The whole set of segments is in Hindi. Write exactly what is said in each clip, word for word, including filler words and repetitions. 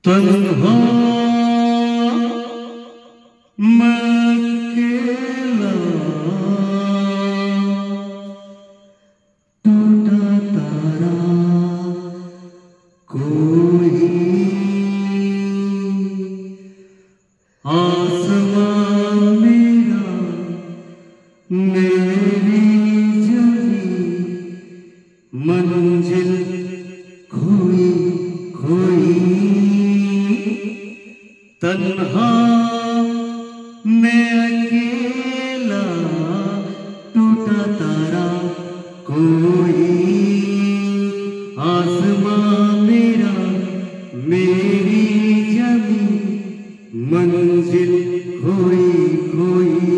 तन्हा मैं अकेला, टूटा तारा कोई, आसमां मेरा मेरी जमी, मंजिल खोई खोई, तन्हा मैं अकेला, टूटा तारा कोई, आसमां मेरा मेरी जमी, मंजिल खोई खोई।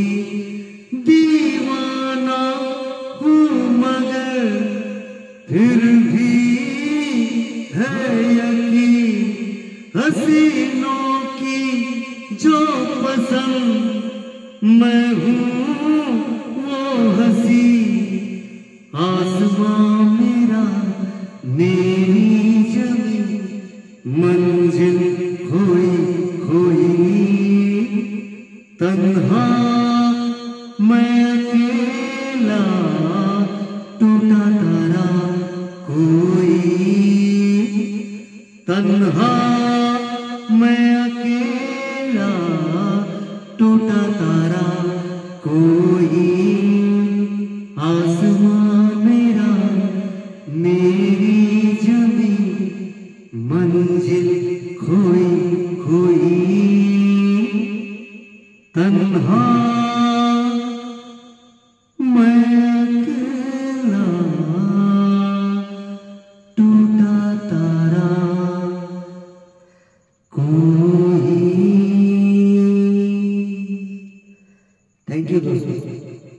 दीवाना हूँ मगर फिर भी है यकीन, हसीनों की जो पसंद मैं हूँ वो हसी, आसमां मेरा मेरी जमी, मंजिल खोई खोई, तन्हा मैं अकेला, टूटा तारा कोई, तन्हा मैं अकेला, टूटा तारा कोई, आसमां मेरा मेरी जमी, मंजिल खोई खोई, तन्हा मैं अकेला, टूटा तारा कोई। थैंक यू दोस्तों।